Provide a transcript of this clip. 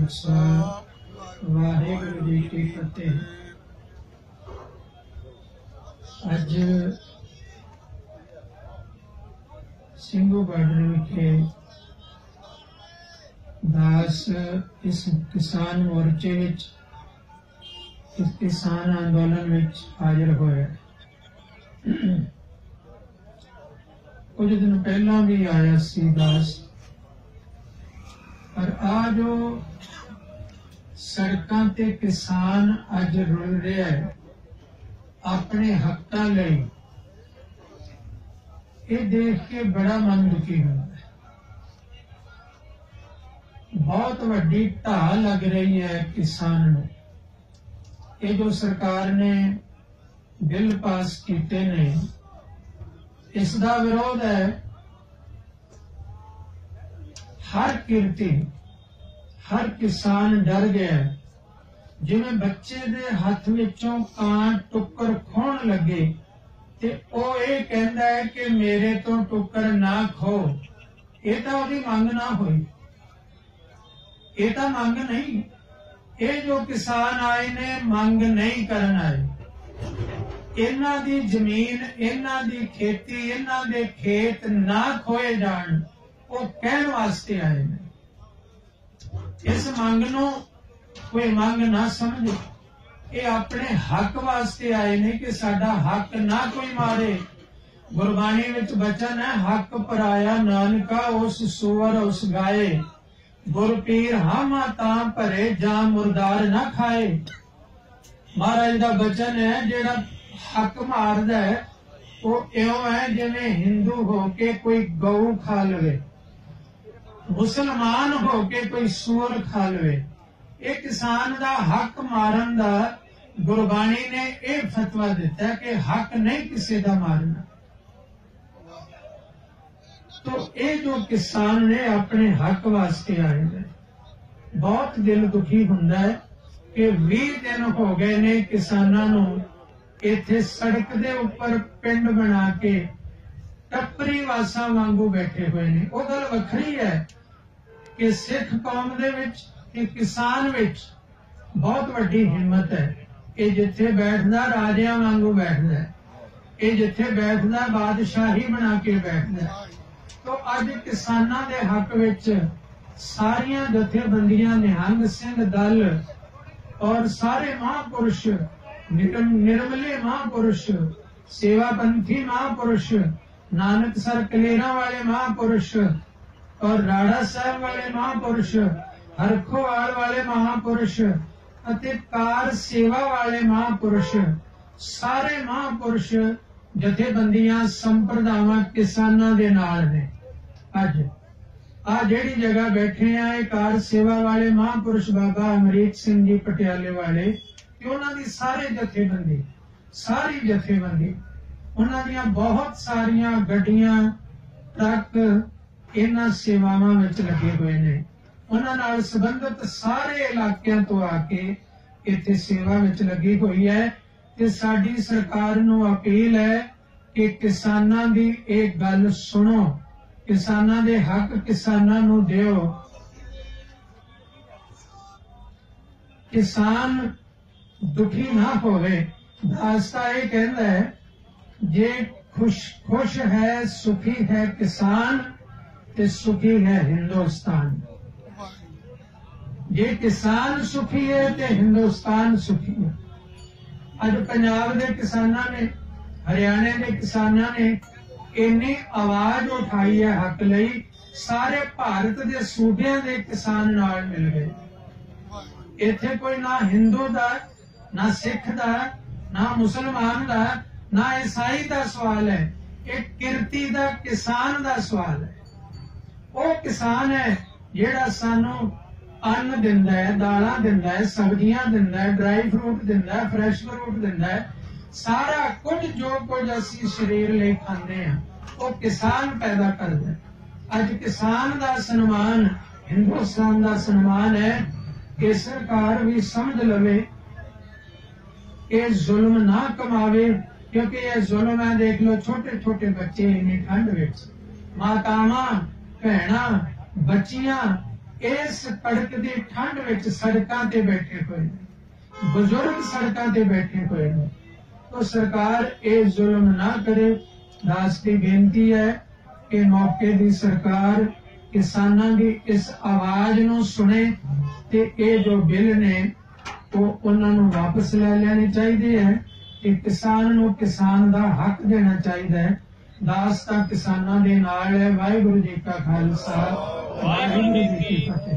खालसा वाहेगुरु जी की फतेह। अज ਸਿੰਘੂ ਬਾਰਡਰ विखे दास इस किसान मोर्चे विच इस किसान अंदोलन विच हाजिर होया। कुछ दिन पहला भी आया सी दास, पर आ जो सड़कों ते किसान अज रुल रहा है अपने हकों लई, ये देख के बड़ा मन दुखी होता है। बहुत वड्डी ढाह लग रही है किसान नूं। ये जो सरकार ने बिल पास किए ने, इसका विरोध है। हर किरती हर किसान डर गया, जिवें बच्चे दे हाथ विचों कां टुक्कर खोण लगे ते ओ ये कहंदा है कि मेरे तो टुक्कर ना खो। ये तो ओदी मंग ना होई, ये तो मंग नहीं। ये जो किसान आए ने मंग नहीं करन आए। इन्हां दी जमीन, इन्हां दी खेती, इन्हां दे खेत ना खोए जाण, वो कहण वास्ते आए ने। इस मंग नूं कोई मंग ना समझे। ये अपने हक वास्ते आए ने कि साडा हक ना कोई मारे। गुरबाणी विच बचन है, हक पराया नानका उस सुअर उस गाए, गुर पीर हामा तां भरे जां मुरदार ना खाए। महाराज दा बचन है, जेड़ा हक मारदा है वो इउं है जिवें हिंदू होके कोई गऊ खा लवे, मुसलमान होके कोई सूअर खा लवे। ये किसान दा हक मारन दा गुरबाणी ने यह फतवा दिता कि हक नहीं किसी का मारना। तो ये जो किसान ने अपने हक वास्ते आए हैं, बहुत दिल दुखी हुंदा है कि 20 दिन हो गए ने किसानां नूं इत्थे सड़क दे उपर पिंड बना के टप्परी वासा वांगू बैठे हुए ने। वो गल वखरी है कि सिख कौम दे विच कि किसान विच बहुत वड्डी हिम्मत है। ये जिथे बैठदा राजियां वांगू बैठदा, ये जिथे बैठदा बादशाही बना के बैठदा। तो अज किसानां दे हक विच सारियां जथेबंदियां, निहंग सिंह दल और सारे महापुरुष, निर्मले महापुरुष, सेवापंथी महापुरुष, नानकसर कलेरा वाले महापुरुष और राड़ा साहब वाले महापुरुष, हरखोवाल वाले महापुरुष अते कार सेवा वाले महापुरुष, सारे महापुरुष जथेबंदियां संप्रदावां किसानां दे नाल ने। अज आ जेड़ी जगह बैठे हैं, ये कार सेवा वाले महापुरुष बाबा अमरीक सिंह जी पटियाले वाले, उन्हां दी सारी जथेबंदी उन्हां दियां बहुत सारियां गड्डियां ट्रक इन्हां सेवावां विच लगे हुए ने। उन्हां नाल संबंधित सारे इलाकिਆਂ ਤੋਂ आके इत्थे सेवा विच लगी हुई है। ते साडी सरकार नूं अपील है कि किसानां दी एक गल सुनो, किसानां दे हक किसानां नूं दिओ। किसान दुखी ना होवे। दास्ता ये कहंदा है, जे खुश है सुखी है किसान ते सुखी है हिंदुस्तान। जे किसान सुखी है तो हिंदुस्तान सुखी है। अज पंजाब के किसानां ने, हरियाणे के किसानां ने इन्नी आवाज उठाई है हक लई, सारे भारत के सूबियां के किसान नाल मिल गए। इत्थे कोई ना हिंदू दा, ना सिख दा, ना मुसलमान दा, ना ईसाई का सवाल है। एक किरती दा, किसान का सवाल है। वो किसान है जिहड़ा सानू अन्न दिंदा है, दालां दिंदा है, सब्जियां दिंदा है, ड्राई फ्रूट दिंदा है, फ्रैश फ्रूट दिंदा है। सारा कुछ जो कुछ असीं शरीर लई खांदे हैं वो किसान पैदा करदा है। अज किसान का सन्मान, हिंदुस्तान का सन्मान है कि सरकार भी समझ लवे, ये जुल्म ना कमावे, क्योंकि ये जुल्म है। देख लो छोटे छोटे बच्चे इन्नी ठंड विच, मातावां भैणां बच्चियां इस कड़क दी ठंड विच सड़कां ते बैठे हुए ने, बुजुर्ग सड़कां ते बैठे हुए ने। तो सरकार ये जुल्म ना करे। दास की बेनती है कि मौके की सरकार किसानां की इस आवाज नूं सुने ते ये जो बिल ने वो उन्हां नूं वापस ले लेने चाहिए है कि किसान नूं किसान दा हक देना चाहिए है। दास तां किसानां दे नाल है। वाहिगुरू जी का खालसा, वाहिगुरू जी की फतेह।